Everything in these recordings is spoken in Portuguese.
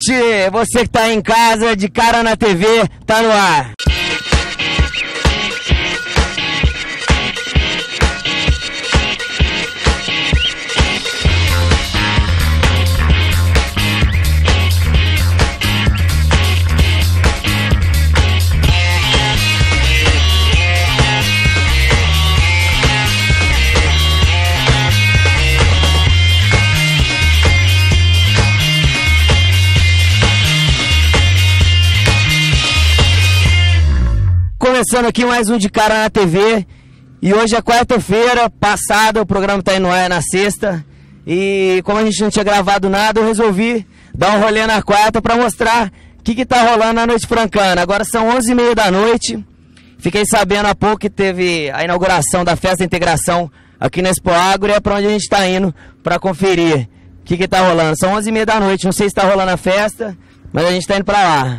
noite, você que tá em casa, de cara na TV, tá no ar. Começando aqui mais um de cara na TV. E hoje é quarta-feira, passada, o programa tá indo no ar na sexta. E como a gente não tinha gravado nada, eu resolvi dar um rolê na quarta pra mostrar o que tá rolando na noite francana. Agora são 11h30 da noite. Fiquei sabendo há pouco que teve a inauguração da festa de integração aqui na Expo Agro, e é pra onde a gente tá indo pra conferir o que tá rolando. São 11h30 da noite, não sei se tá rolando a festa, mas a gente tá indo pra lá.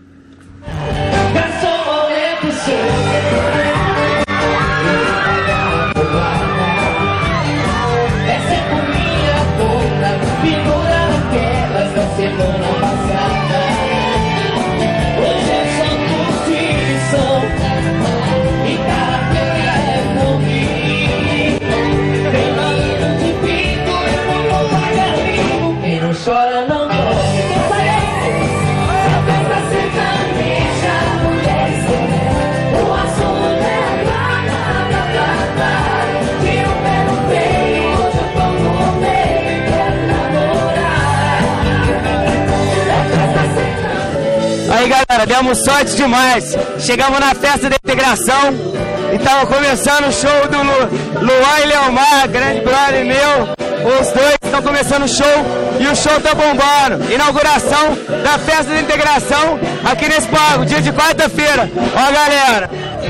Aí galera, demos sorte demais, chegamos na festa da integração e tava começando o show do Luan e Leomar, grande brother meu, os dois estão começando o show e o show tá bombando. Inauguração da festa da integração aqui nesse Expo, dia de quarta-feira, ó galera.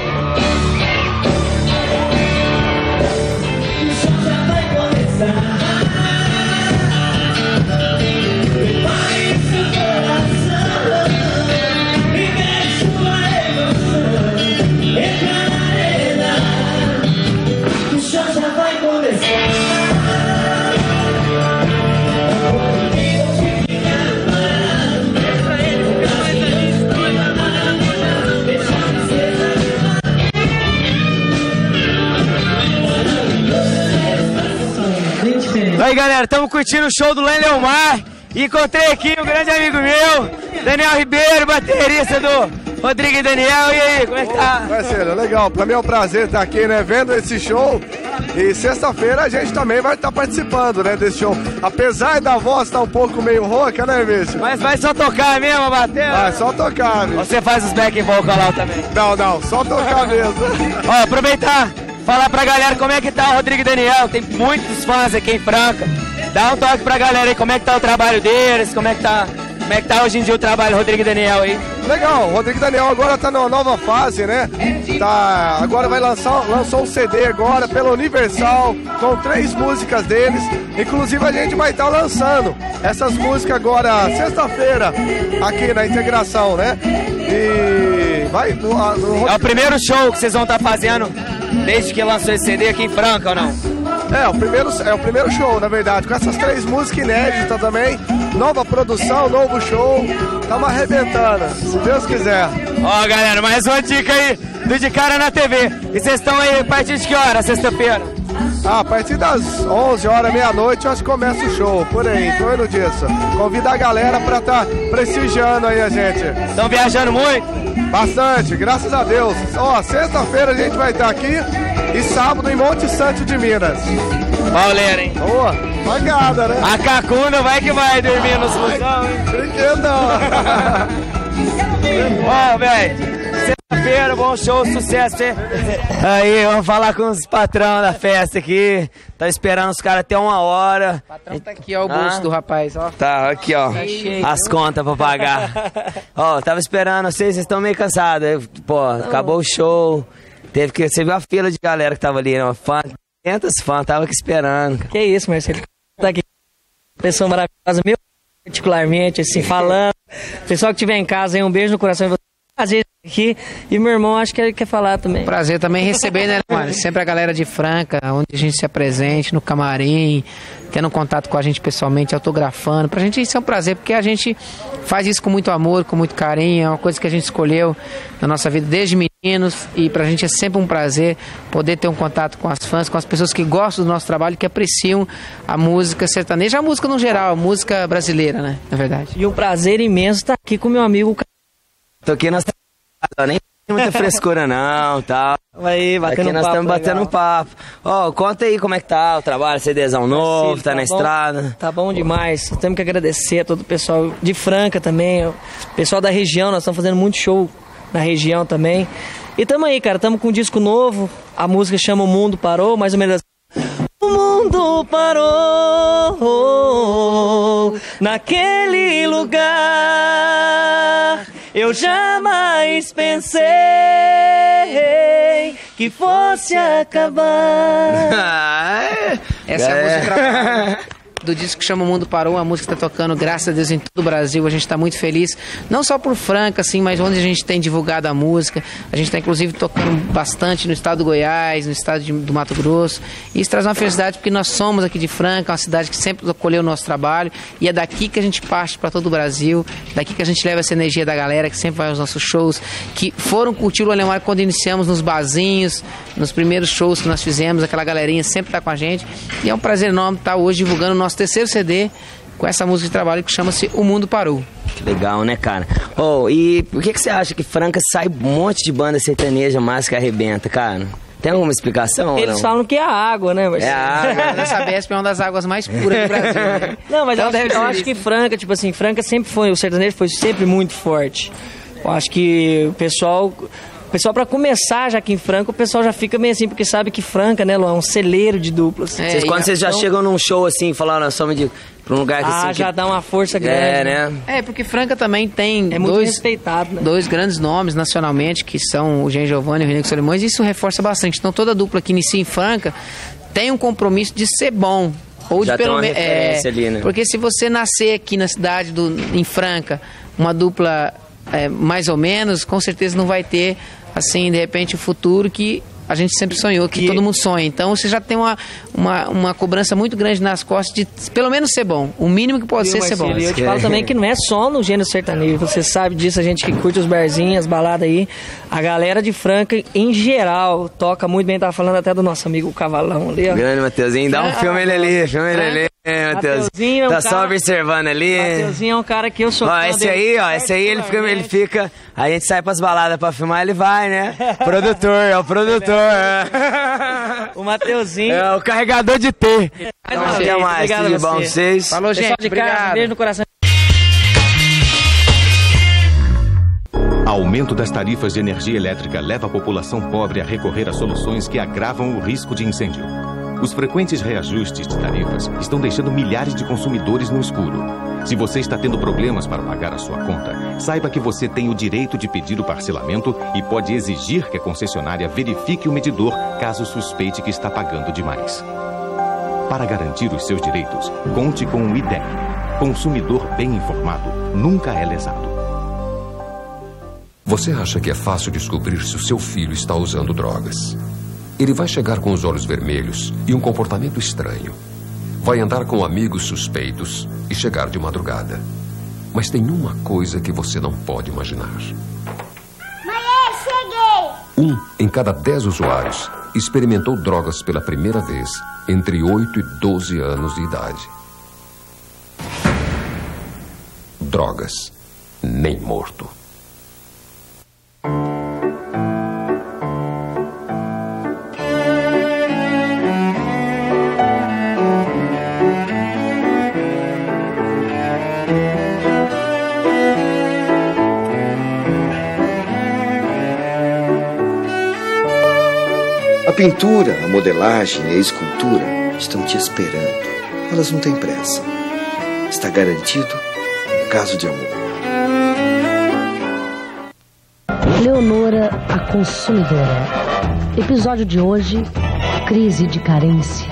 Aí galera, estamos curtindo o show do Luan e Leomar e encontrei aqui um grande amigo meu, Daniel Ribeiro, baterista do Rodrigo e Daniel. E aí, como é que tá? Parceiro, legal, pra mim é um prazer estar aqui, né, vendo esse show. E sexta-feira a gente também vai estar participando, né, desse show. Apesar da voz estar um pouco meio rouca, né, bicho? Mas vai só tocar mesmo, bater? Vai só tocar, bicho. Você faz os back vocal lá também? Não, só tocar mesmo. Ó, aproveitar, falar pra galera como é que tá o Rodrigo e Daniel, tem muitos fãs aqui em Franca. Dá um toque pra galera aí, como é que tá o trabalho deles, como é que tá hoje em dia o trabalho do Rodrigo e Daniel aí? Legal, o Rodrigo e Daniel agora tá numa nova fase, né? Agora lançou um CD agora pela Universal, com 3 músicas deles. Inclusive a gente vai estar lançando essas músicas agora, sexta-feira, aqui na integração, né? E vai É o primeiro show que vocês vão estar fazendo desde que lançou esse CD aqui em Franca, ou não? É o primeiro show, na verdade, com essas 3 músicas inéditas também, nova produção, novo show, tamo arrebentando, se Deus quiser. Ó galera, mais uma dica aí do De Cara na TV. E vocês estão aí a partir de que hora, sexta-feira? A partir das 11 horas, meia-noite, acho que começa o show, por aí, em torno disso. Convida a galera pra estar prestigiando aí a gente. Estão viajando muito? Bastante, graças a Deus. Ó, sexta-feira a gente vai estar aqui e sábado em Monte Santo de Minas. Pauleira, hein? Boa, pagada, né? A Cacunda vai que vai dormir nos busão, hein? Brinquedão. Ó, velho, sexta-feira, bom show, sucesso, hein? Aí, vamos falar com os patrão da festa aqui. Tá esperando os caras até 1h. O patrão tá aqui, ó, o bolso do rapaz, ó. Tá, aqui, ó. Tá cheio. As contas pra pagar. Ó, tava esperando vocês estão meio cansados. Pô, acabou o show. Você viu a fila de galera que tava ali, né? 500 fãs, tava aqui esperando. Que isso, Marcelo. Tá aqui. Pessoa maravilhosa, meu particularmente, assim, falando. Pessoal que estiver em casa aí, um beijo no coração de vocês. Prazer aqui. E meu irmão, acho que ele quer falar também. Prazer também receber, né, mano? Sempre a galera de Franca, onde a gente se apresente, no camarim. tendo contato com a gente pessoalmente, autografando. Pra gente isso é um prazer, porque a gente faz isso com muito amor, com muito carinho, é uma coisa que a gente escolheu na nossa vida desde meninos, e pra gente é sempre um prazer poder ter um contato com as fãs, com as pessoas que gostam do nosso trabalho, que apreciam a música sertaneja, a música no geral, a música brasileira, né, na verdade. E um prazer imenso estar aqui com meu amigo. Tô aqui, nós nem tem muita frescura não, tal. Aí, batendo aqui nós estamos batendo um papo. Ó, conta aí como é que tá o trabalho, CDzão novo, tá na estrada. Tá bom demais, temos que agradecer a todo o pessoal de Franca também, o pessoal da região, nós estamos fazendo muito show na região também. E tamo aí, cara, tamo com um disco novo, a música chama O Mundo Parou, mais ou menos assim. O mundo parou naquele lugar. Eu jamais pensei que fosse acabar. Essa é a música do disco que chama O Mundo Parou, a música que está tocando, graças a Deus, em todo o Brasil. A gente está muito feliz, não só por Franca, assim, mas onde a gente tem divulgado a música. A gente está, inclusive, tocando bastante no estado do Goiás, no estado do Mato Grosso. E isso traz uma felicidade, porque nós somos aqui de Franca, uma cidade que sempre acolheu o nosso trabalho, e é daqui que a gente parte para todo o Brasil, daqui que a gente leva essa energia da galera que sempre vai aos nossos shows, que foram curtir o Alemar quando iniciamos nos barzinhos, nos primeiros shows que nós fizemos, aquela galerinha sempre está com a gente. E é um prazer enorme estar hoje divulgando o nosso terceiro CD com essa música de trabalho que chama-se O Mundo Parou. Que legal, né, cara? Oh, e por que você acha que Franca sai um monte de banda sertaneja mais que arrebenta, cara? Tem alguma explicação? Eles falam que é a água, né? É a água. A Sabesp é uma das águas mais puras do Brasil, né? Não, mas eu acho que Franca, tipo assim, Franca sempre foi, o sertanejo foi sempre muito forte. Eu acho que o pessoal, para começar já aqui em Franca, o pessoal já fica meio assim, porque sabe que Franca, né, Lu, é um celeiro de duplas. Quando vocês já chegam num show assim, falaram, nós somos de pra um lugar que assim, já dá uma força grande. É, né? É, porque Franca também tem muito respeitado, né? Dois grandes nomes nacionalmente, que são o Jean Giovanni e o René Solimões, e isso reforça bastante. Então toda dupla que inicia em Franca tem um compromisso de ser bom. Ou já de pelo menos. Ali, né? Porque se você nascer aqui na cidade, em Franca, uma dupla mais ou menos, com certeza não vai ter, assim, de repente, o futuro que a gente sempre sonhou, que todo mundo sonha. Então você já tem uma cobrança muito grande nas costas de pelo menos ser bom. O mínimo que pode ser bom. E eu te falo também que não é só no gênero sertanejo. Você sabe disso, a gente que curte os barzinhos, as baladas aí. A galera de Franca, em geral, toca muito bem. Tava falando até do nosso amigo Cavalão ali, ó. Grande Mateuzinho, dá um filme ele ali, Mateuzinho. Tá só observando ali. Mateuzinho é um cara que eu sou fã. Esse aí ele fica. A gente sai pras baladas pra filmar, ele vai, né? É o produtor. O Mateuzinho. É o carregador de T. Até mais, tudo de bom vocês. Falou, gente, obrigado. Beijo no coração. Aumento das tarifas de energia elétrica leva a população pobre a recorrer a soluções que agravam o risco de incêndio. Os frequentes reajustes de tarifas estão deixando milhares de consumidores no escuro. Se você está tendo problemas para pagar a sua conta, saiba que você tem o direito de pedir o parcelamento e pode exigir que a concessionária verifique o medidor caso suspeite que está pagando demais. Para garantir os seus direitos, conte com o IDEC. Consumidor bem informado nunca é lesado. Você acha que é fácil descobrir se o seu filho está usando drogas? Ele vai chegar com os olhos vermelhos e um comportamento estranho. Vai andar com amigos suspeitos e chegar de madrugada. Mas tem uma coisa que você não pode imaginar. Mãe, cheguei! 1 em cada 10 usuários experimentou drogas pela primeira vez entre 8 e 12 anos de idade. Drogas, nem morto. A pintura, a modelagem e a escultura estão te esperando. Elas não têm pressa. Está garantido um caso de amor. Leonora, a consumidora. Episódio de hoje, crise de carência.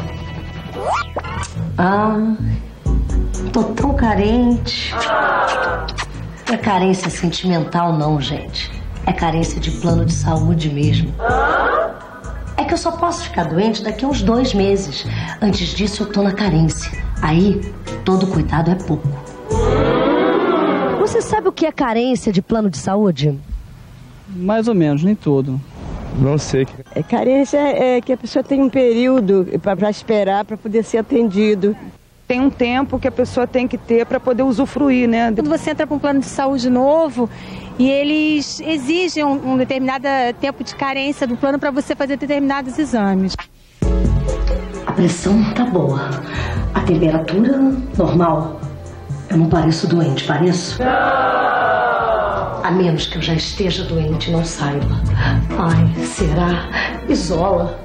Tô tão carente. Não é carência sentimental não, gente. É carência de plano de saúde mesmo. É que eu só posso ficar doente daqui a uns 2 meses. Antes disso, eu tô na carência. Aí, todo cuidado é pouco. Você sabe o que é carência de plano de saúde? Mais ou menos, nem tudo. Não sei. Carência é que a pessoa tem um período para esperar para poder ser atendido. Tem um tempo que a pessoa tem que ter para poder usufruir, né? Quando você entra para um plano de saúde novo e eles exigem um determinado tempo de carência do plano para você fazer determinados exames. A pressão tá boa. A temperatura, normal. Eu não pareço doente, pareço? A menos que eu já esteja doente e não saiba. Ai, será? Isola.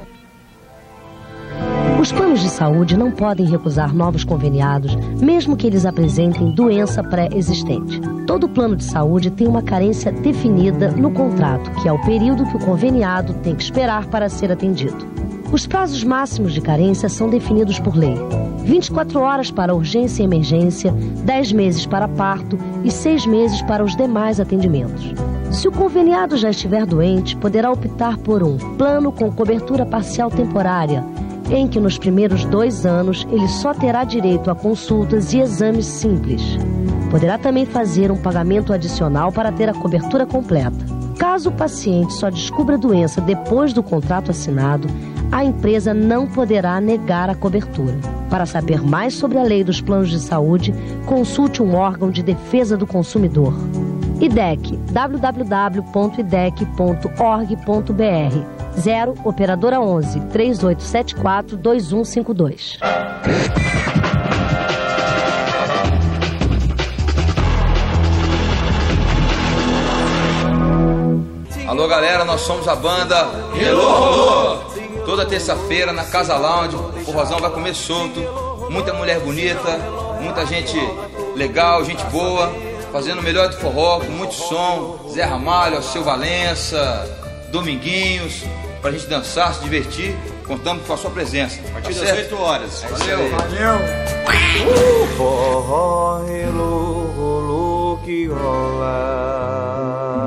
Os planos de saúde não podem recusar novos conveniados, mesmo que eles apresentem doença pré-existente. Todo plano de saúde tem uma carência definida no contrato, que é o período que o conveniado tem que esperar para ser atendido. Os prazos máximos de carência são definidos por lei. 24 horas para urgência e emergência, 10 meses para parto e 6 meses para os demais atendimentos. Se o conveniado já estiver doente, poderá optar por um plano com cobertura parcial temporária, em que nos primeiros 2 anos ele só terá direito a consultas e exames simples. Poderá também fazer um pagamento adicional para ter a cobertura completa. Caso o paciente só descubra a doença depois do contrato assinado, a empresa não poderá negar a cobertura. Para saber mais sobre a lei dos planos de saúde, consulte um órgão de defesa do consumidor. IDEC, www.idec.org.br, 0 operadora 11 3874 2152. Alô galera, nós somos a banda Hello! Toda terça-feira na Casa Lounge, o forrozão vai comer solto, muita mulher bonita, muita gente legal, gente boa, fazendo o melhor do forró, com muito som, Zé Ramalho, Alceu Valença, Dominguinhos, pra gente dançar, se divertir, contamos com a sua presença. A partir das 8 horas. Valeu! Valeu! Forró, Hello, rolou que rola.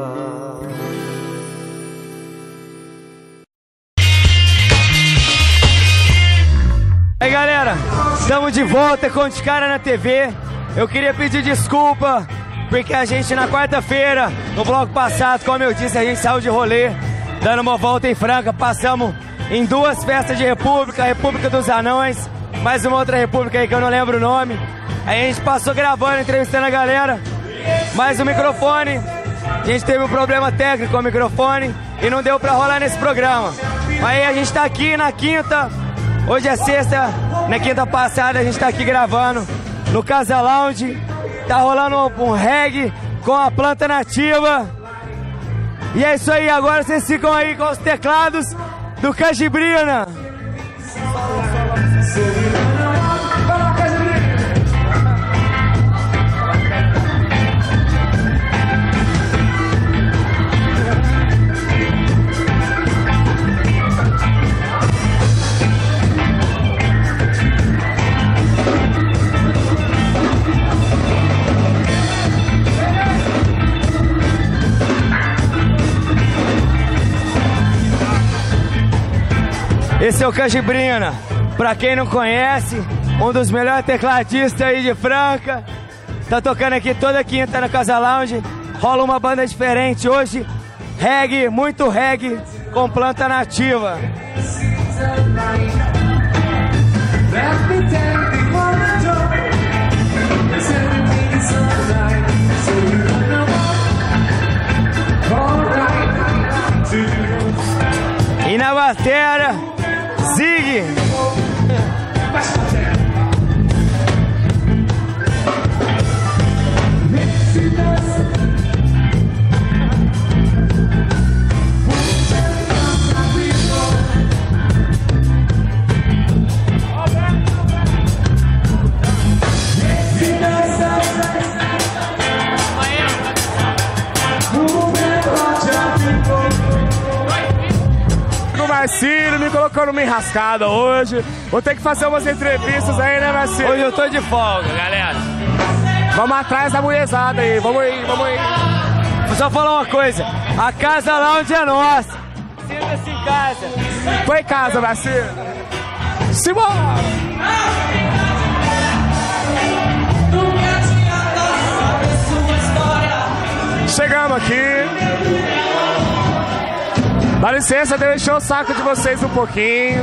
Aí galera, estamos de volta com Os Cara na TV. Eu queria pedir desculpa, porque a gente na quarta-feira, no bloco passado, como eu disse, a gente saiu de rolê, dando uma volta em Franca, passamos em 2 festas de República, a República dos Anões, mais uma outra República aí que eu não lembro o nome. Aí a gente passou gravando, entrevistando a galera, mais o microfone, a gente teve um problema técnico com o microfone e não deu pra rolar nesse programa. Aí a gente tá aqui na quinta. Hoje é sexta, na quinta passada a gente tá aqui gravando no Casa Lounge. Tá rolando um reggae com a planta nativa. E é isso aí, agora vocês ficam aí com os teclados do Cajibrina. Esse é o Cajibrina, pra quem não conhece, um dos melhores tecladistas aí de Franca. Tá tocando aqui toda quinta na Casa Lounge. Rola uma banda diferente hoje, reggae, muito reggae, com planta nativa. E na batera, Zig. Marcílio me colocou numa enrascada hoje. Vou ter que fazer umas entrevistas aí, né, Marcílio? Hoje eu tô de folga, galera. Vamos atrás da mulherzada aí, vamos aí, vamos aí. Vou só falar uma coisa, a Casa Lounge é nossa. Sinta-se em casa. Tô em casa, Marcílio. Simbora! Dá licença, deixa eu encher o saco de vocês um pouquinho.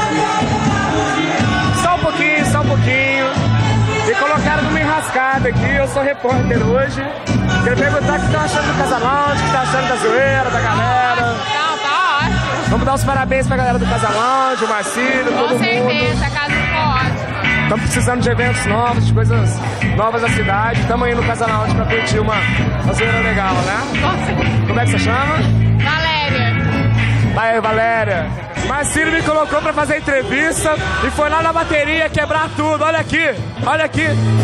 Só um pouquinho. Me colocaram numa enrascada aqui, eu sou repórter hoje. Queria perguntar o que estão achando do Casa Lounge, o que estão achando da zoeira, da galera. Não, tá ótimo. Vamos dar os parabéns pra galera do Casa Lounge, o Marcílio, todo mundo. Com certeza, a casa ficou ótima. Estamos precisando de eventos novos, de coisas novas da cidade. Estamos aí no Casa Lounge pra curtir uma zoeira legal, né? Com certeza. Como é que você chama? Valéria. Vai aí, Valéria. Marcílio me colocou pra fazer entrevista e foi lá na bateria quebrar tudo. Olha aqui, olha aqui.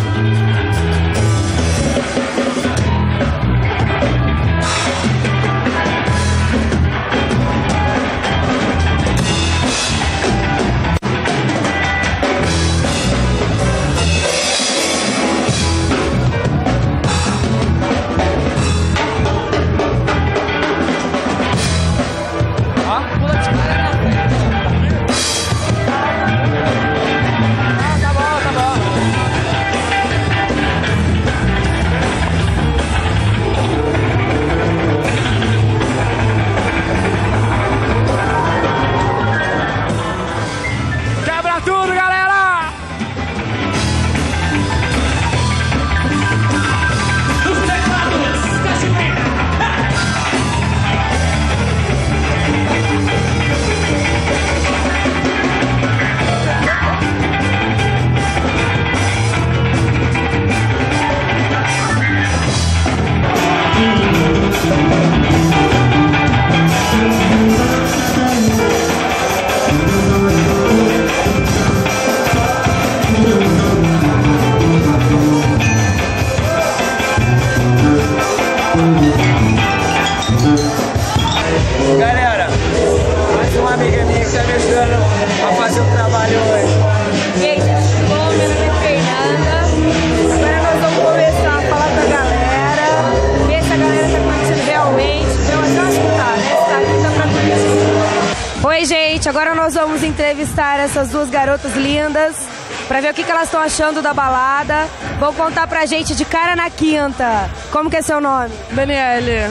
Galera, mais uma amiga minha que tá me ajudando a fazer o trabalho hoje. E aí, bom, meu nome é Fernanda. Agora nós vamos começar a falar com a galera, ver se a galera tá curtindo realmente. Então, até eu escutar, né? Se tá linda pra curtir. Oi, gente, agora nós vamos entrevistar essas duas garotas lindas pra ver o que elas estão achando da balada. Vão contar pra gente de cara na quinta. Como que é seu nome? Daniele.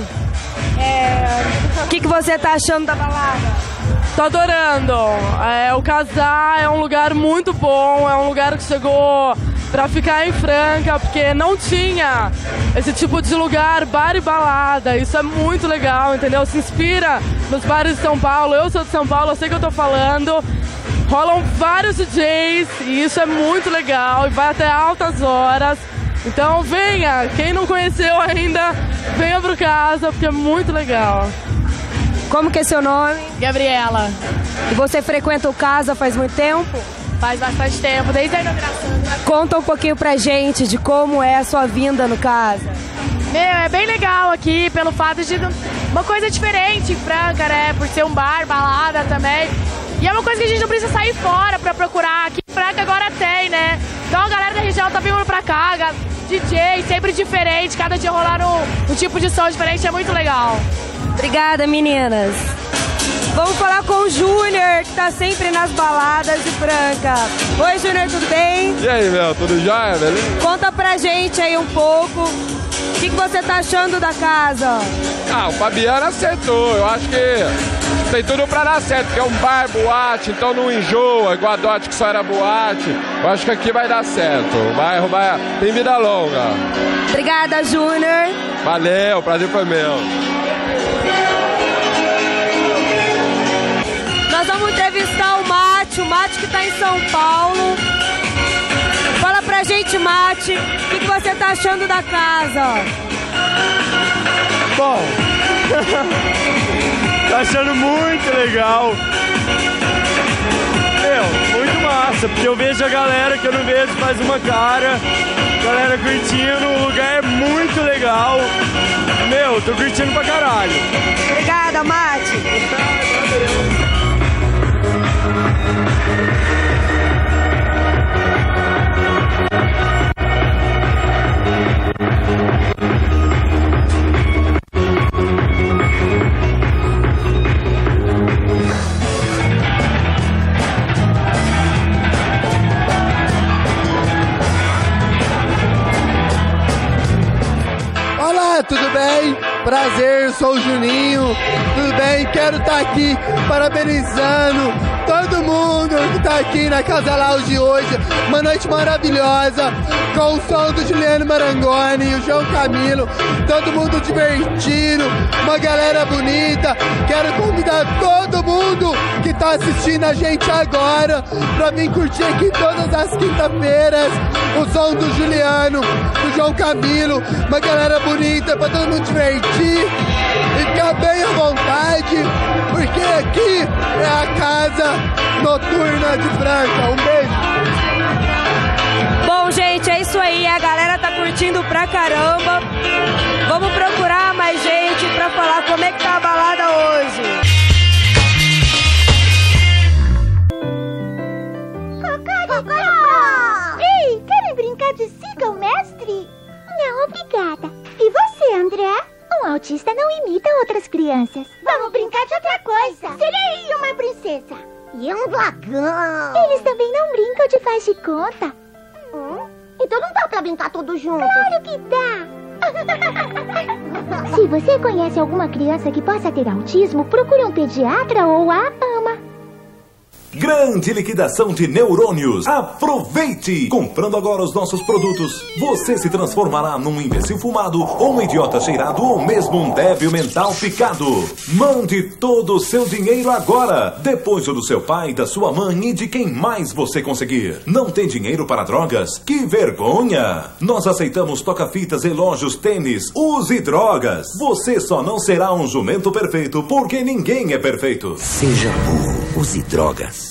O que você tá achando da balada? Tô adorando. O Casar é um lugar muito bom, é um lugar que chegou pra ficar em Franca, porque não tinha esse tipo de lugar, bar e balada. Isso é muito legal, entendeu? Se inspira nos bares de São Paulo. Eu sou de São Paulo, eu sei que eu tô falando. Rolam vários DJs e isso é muito legal e vai até altas horas. Então venha, quem não conheceu ainda, venha pro Casa, porque é muito legal. Como que é seu nome? Gabriela. E você frequenta o Casa faz muito tempo? Faz bastante tempo, desde a inauguração. Conta um pouquinho pra gente de como é a sua vinda no Casa. É bem legal aqui, pelo fato de uma coisa diferente em Franca, né? Por ser um bar, balada também. E é uma coisa que a gente não precisa sair fora pra procurar. Aqui em Franca agora tem, né? Então a galera da região tá vindo pra cá, DJ, sempre diferente, cada dia rolar um tipo de som diferente, é muito legal. Obrigada, meninas. Vamos falar com o Júnior, que tá sempre nas baladas de Franca. Oi, Júnior, tudo bem? E aí, meu, tudo jóia, beleza? Conta pra gente aí um pouco, o que você tá achando da casa? O Fabiano acertou, eu acho que tem tudo pra dar certo, porque é um bar, boate, então não enjoa, igual a Dot que só era boate. Eu acho que aqui vai dar certo, o bairro tem vida longa. Obrigada, Júnior. Valeu, o prazer foi meu. Nós vamos entrevistar o Mate que tá em São Paulo. Fala pra gente, Mate, o que você tá achando da casa? Bom, tá achando muito legal. Muito massa, porque eu vejo a galera que eu não vejo faz uma cara. Galera curtindo, o lugar é muito legal. Tô curtindo pra caralho. Obrigada, Mate. Olá, Olá, tudo bem? Prazer, sou o Juninho. Tudo bem? Quero estar aqui parabenizando todo mundo que está aqui na Casa Lounge hoje. Uma noite maravilhosa, com o som do Juliano Marangoni e o João Camilo. Todo mundo divertido, uma galera bonita. Quero convidar todo mundo que está assistindo a gente agora para vir curtir aqui todas as quinta-feiras o som do Juliano, do João Camilo. Uma galera bonita para todo mundo divertir e ficar bem à vontade, porque aqui é a Casa Noturna de Franca. Um beijo. Bom, gente, é isso aí. A galera tá curtindo pra caramba. Vamos procurar mais gente pra falar como é que tá a balada hoje. Cocó! Ei, querem brincar de siga o mestre? Não, obrigada. E você, André? Um autista não imita outras crianças. Vamos brincar de outra coisa. Serei uma princesa. E um dragão. Eles também não brincam de faz de conta. Então não dá pra brincar todos juntos. Claro que dá. Se você conhece alguma criança que possa ter autismo, procure um pediatra ou a AMA. Grande liquidação de neurônios. Aproveite! Comprando agora os nossos produtos, você se transformará num imbecil fumado, ou um idiota cheirado, ou mesmo um débil mental picado. Mande todo o seu dinheiro agora, depois o do seu pai, da sua mãe e de quem mais você conseguir. Não tem dinheiro para drogas? Que vergonha! Nós aceitamos toca-fitas, relógios, tênis. Use drogas. Você só não será um jumento perfeito, porque ninguém é perfeito. Seja burro, use drogas.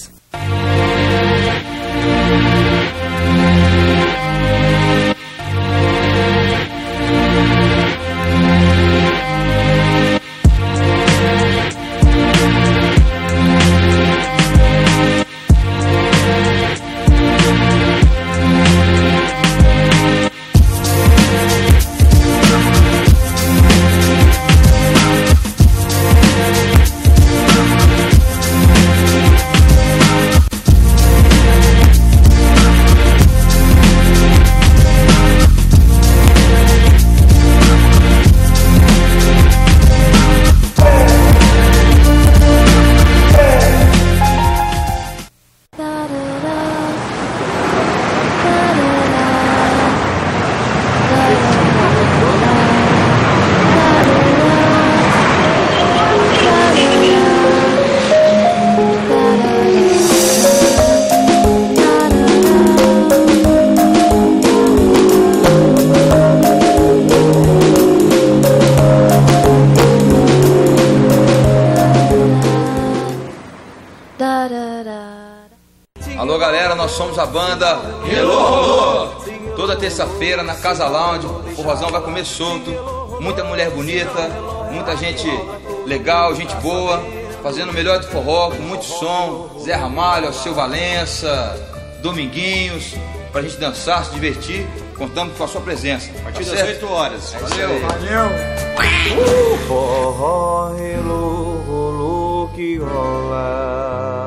Alô galera, nós somos a banda Hello! Toda terça-feira na Casa Lounge, o forrozão vai comer solto. Muita mulher bonita, muita gente legal, gente boa, fazendo o melhor do forró, com muito som. Zé Ramalho, Alceu Valença, Dominguinhos, pra gente dançar, se divertir. Contamos com a sua presença. A partir das 8 horas. Valeu! Valeu! Forró, Hello, rolou que rola.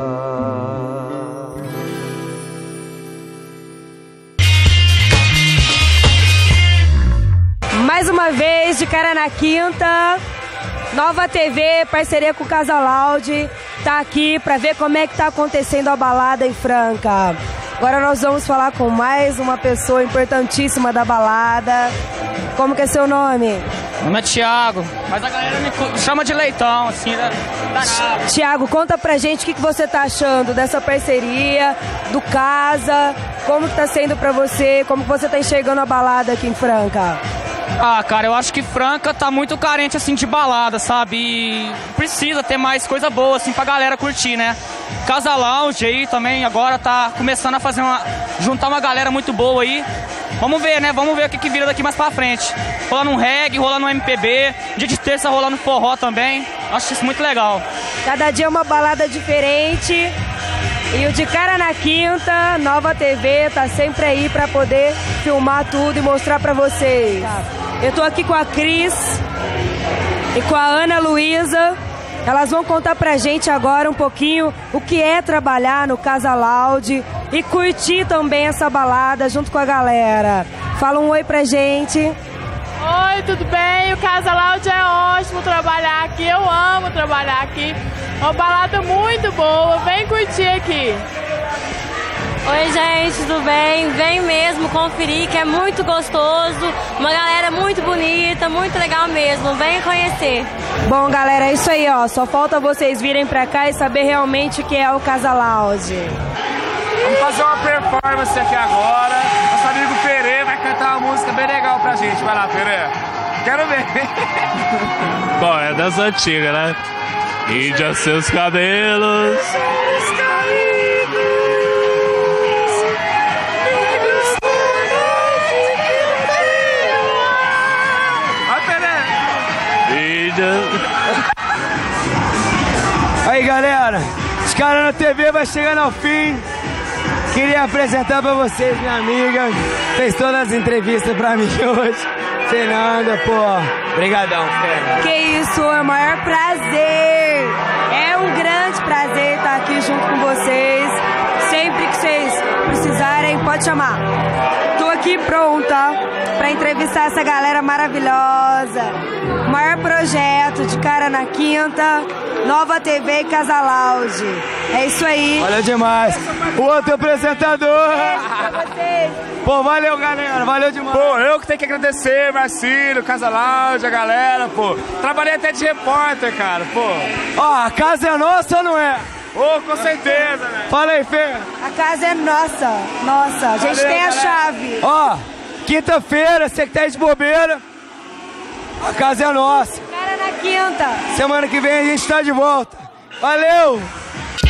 Mais uma vez, de cara na quinta, Nova TV, parceria com o Casa Lounge, tá aqui pra ver como é que tá acontecendo a balada em Franca. Agora nós vamos falar com mais uma pessoa importantíssima da balada. Como que é seu nome? Meu nome é Thiago, mas a galera me chama de Leitão, assim, da Thiago, conta pra gente o que você tá achando dessa parceria, do Casa, como que tá sendo pra você, como que você tá enxergando a balada aqui em Franca? Ah, cara, eu acho que Franca tá muito carente, assim, de balada, sabe? E precisa ter mais coisa boa, assim, pra galera curtir, né? Casa Lounge aí também agora tá começando a fazer juntar uma galera muito boa aí. Vamos ver, né? Vamos ver o que vira daqui mais pra frente. Rolando um reggae, rolando um MPB, dia de terça rolando forró também. Acho isso muito legal. Cada dia é uma balada diferente. E o De Cara na Quinta, Nova TV, tá sempre aí pra poder filmar tudo e mostrar pra vocês. Eu tô aqui com a Cris e com a Ana Luísa. Elas vão contar pra gente agora um pouquinho o que é trabalhar no Casa Lounge e curtir também essa balada junto com a galera. Fala um oi pra gente. Oi, tudo bem? O Casa Lounge é ótimo trabalhar aqui, eu amo trabalhar aqui. É uma balada muito boa, vem curtir aqui. Oi, gente, tudo bem? Vem mesmo conferir, que é muito gostoso, uma galera muito bonita, muito legal mesmo, vem conhecer. Bom, galera, é isso aí, ó. Só falta vocês virem pra cá e saber realmente o que é o Casa Lounge. Vamos fazer uma performance aqui agora. Nosso amigo Perê vai cantar uma música bem legal pra gente. Vai lá, Perê. Quero ver. Bom, é das antigas, né? Índia, seus cabelos. Aí, galera, os caras na TV vai chegando ao fim. Queria apresentar pra vocês minha amiga, fez todas as entrevistas pra mim hoje. Fernanda, pô, brigadão, Fernanda. Que isso, é o maior prazer. É um grande prazer estar aqui junto com vocês. Sempre que vocês precisarem, pode chamar. Tô aqui pronta pra entrevistar essa galera maravilhosa. O maior projeto de Cara na Quinta, Nova TV e Casa Lounge. É isso aí. Valeu demais. O outro apresentador. Pô, valeu, galera. Valeu demais. Pô, eu que tenho que agradecer, Marcílio, Casa Lounge, a galera, pô. Trabalhei até de repórter, cara, pô. Ó, a casa é nossa ou não é? Ô, com certeza, né? Fala aí, Fê. A casa é nossa. Nossa, a gente tem a chave. Ó, quinta-feira, você que tá aí de bobeira, a casa é nossa. Cara na Quinta. Semana que vem a gente tá de volta. Valeu!